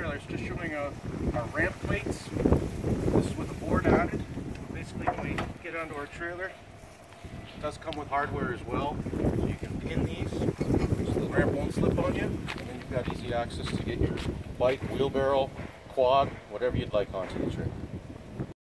trailer. It's just showing our ramp plates. This is with the board added. Basically, when we get onto our trailer, it does come with hardware as well. So you can pin these so the ramp won't slip on you. And then you've got easy access to get your bike, wheelbarrow, quad, whatever you'd like onto the trailer.